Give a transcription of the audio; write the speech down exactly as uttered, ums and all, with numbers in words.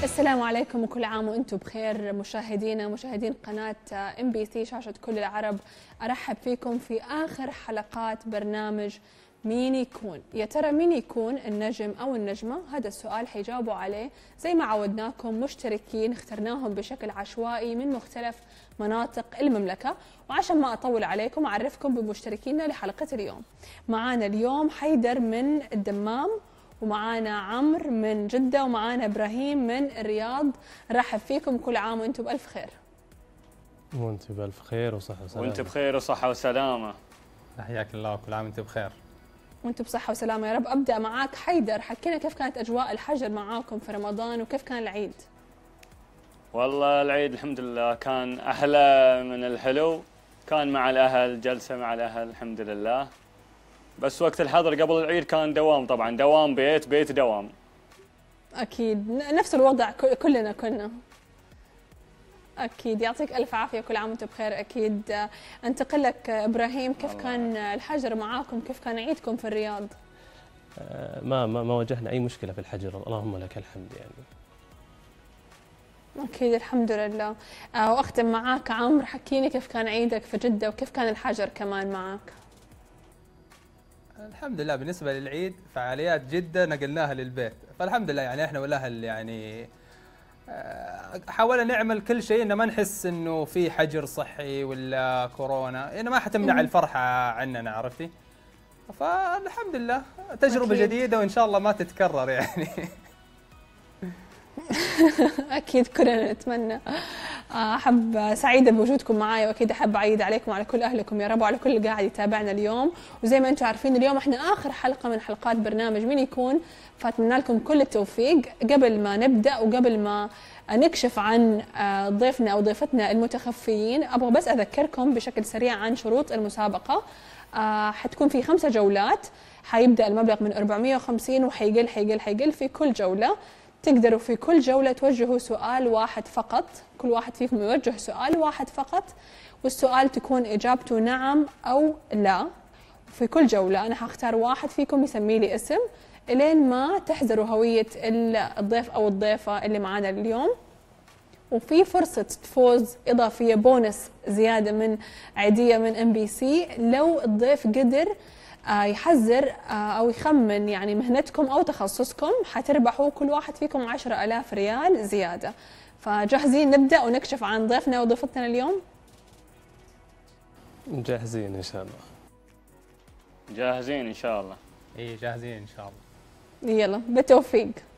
السلام عليكم وكل عام وانتم بخير مشاهدينا مشاهدين قناة ام بي سي شاشة كل العرب. ارحب فيكم في اخر حلقات برنامج مين يكون. يا ترى مين يكون النجم او النجمة؟ هذا السؤال حيجاوبوا عليه زي ما عودناكم مشتركين اخترناهم بشكل عشوائي من مختلف مناطق المملكة. وعشان ما اطول عليكم اعرفكم بمشتركينا لحلقة اليوم. معانا اليوم حيدر من الدمام، ومعانا عمرو من جدة، ومعانا إبراهيم من الرياض. رحب فيكم، كل عام وانتم بألف خير. وانت بألف خير وصحة وسلامة. وانت بخير وصحة وسلامة. حياك الله وكل عام وانت بخير. وانتم بصحة وسلامة يا رب. أبدأ معاك حيدر، حكينا كيف كانت أجواء الحجر معاكم في رمضان وكيف كان العيد؟ والله العيد الحمد لله كان أحلى من الحلو، كان مع الأهل، جلسة مع الأهل الحمد لله. بس وقت الحظر قبل العيد كان دوام، طبعا دوام بيت بيت دوام. أكيد نفس الوضع كلنا كنا. أكيد يعطيك ألف عافية، كل عام وأنت بخير. أكيد أنتقل لك إبراهيم، كيف كان الحجر معاكم؟ كيف كان عيدكم في الرياض؟ آه ما ما ما واجهنا أي مشكلة في الحجر، اللهم لك الحمد يعني. أكيد الحمد لله. آه وأختم معاك عمرو، حكيني كيف كان عيدك في جدة وكيف كان الحجر كمان معاك؟ الحمد لله بالنسبة للعيد فعاليات جدة نقلناها للبيت، فالحمد لله يعني احنا والاهل يعني حاولنا نعمل كل شيء ان ما نحس انه في حجر صحي ولا كورونا، يعني ما حتمنع الفرحة عننا، عرفتي؟ فالحمد لله تجربة أكيد. جديدة وان شاء الله ما تتكرر يعني. أكيد كلنا نتمنى. أحب سعيدة بوجودكم معايا، وأكيد أحب أعيد عليكم وعلى كل أهلكم يا رب وعلى كل اللي قاعد يتابعنا اليوم. وزي ما أنتم عارفين اليوم إحنا آخر حلقة من حلقات برنامج مين يكون، فأتمنى لكم كل التوفيق. قبل ما نبدأ وقبل ما نكشف عن ضيفنا أو ضيفتنا المتخفيين، أبغى بس أذكركم بشكل سريع عن شروط المسابقة. حتكون في خمسة جولات، حيبدأ المبلغ من أربعمئة وخمسين وحيقل حيقل حيقل في كل جولة. تقدروا في كل جولة توجهوا سؤال واحد فقط، كل واحد فيكم يوجه سؤال واحد فقط، والسؤال تكون إجابته نعم أو لا. في كل جولة أنا هختار واحد فيكم يسمي لي اسم إلين ما تحذروا هوية الضيف أو الضيفة اللي معانا اليوم. وفي فرصة تفوز إضافية بونس زيادة من عيدية من ام بي سي لو الضيف قدر يحذر أو يخمن يعني مهنتكم أو تخصصكم، حتربحوا كل واحد فيكم عشرة آلاف ريال زيادة. فجاهزين نبدأ ونكشف عن ضيفنا وضيفتنا اليوم؟ جاهزين إن شاء الله. جاهزين إن شاء الله. إيه جاهزين إن شاء الله. يلا بالتوفيق.